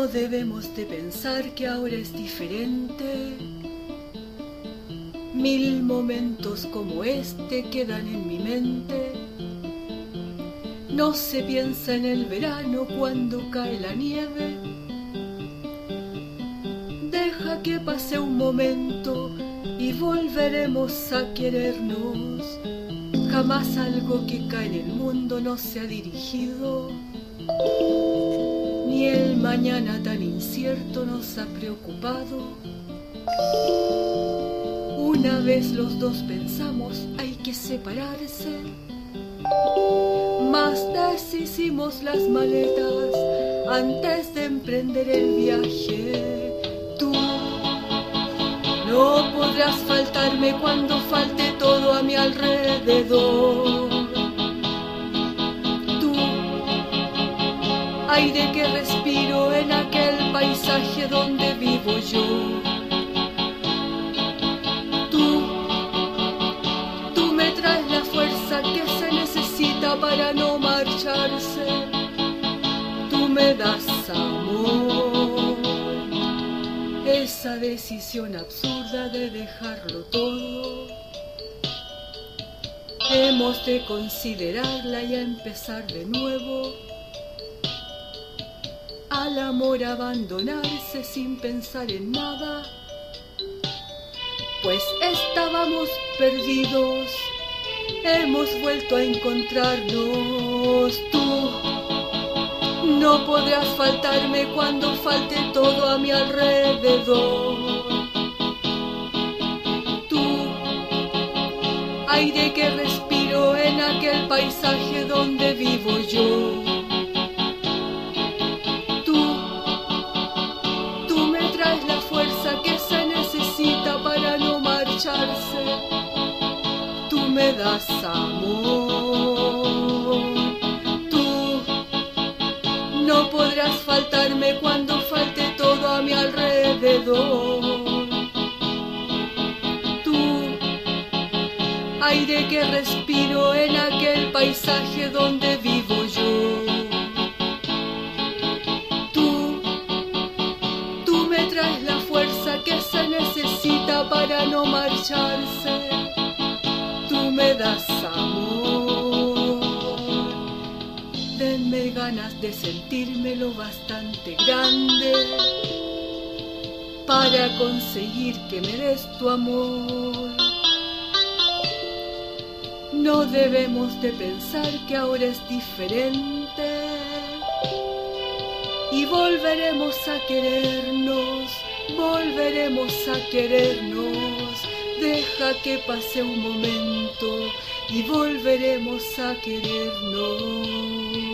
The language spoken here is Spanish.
debemos de pensar que ahora es diferente. 1000 momentos como este quedan en mi mente. No se piensa en el verano cuando cae la nieve. Deja que pase un momento y volveremos a querernos. Jamás algo que cae en el mundo nos se ha dirigido, ni el mañana tan incierto nos ha preocupado. Una vez los dos pensamos hay que separarse, mas deshicimos las maletas antes de emprender el viaje. Tú no podrás faltarme cuando falte todo a mi alrededor. Tú, aire que respiro en aquel paisaje donde vivo yo. Tú me traes la fuerza que se necesita para no marcharse. Tú me das amor, esa decisión absurda de dejarlo todo. Hemos de considerarla y a empezar de nuevo. Al amor abandonarse sin pensar en nada, pues estábamos perdidos. Hemos vuelto a encontrarnos. Tú no podrás faltarme cuando falte todo a mi alrededor. Tú, aire que respiro en aquel paisaje donde vivo yo. Tú me traes la fuerza que se necesita para no marcharse. Tú me das amor. Tú no podrás faltarme cuando falte todo a mi alrededor. Tú, aire que respiro en aquel paisaje donde vivo yo. Tú me traes la fuerza que se necesita para no marcharse. Tú me das amor. Denme ganas de sentirme lo bastante grande para conseguir que me des tu amor. No debemos de pensar que ahora es diferente y volveremos a querernos, volveremos a querernos. Deja que pase un momento y volveremos a querernos.